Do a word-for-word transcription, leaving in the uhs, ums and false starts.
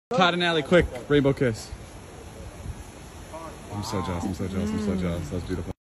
Todd and Allie, quick, rainbow kiss. I'm so jealous, I'm so jealous, I'm so jealous. That was beautiful.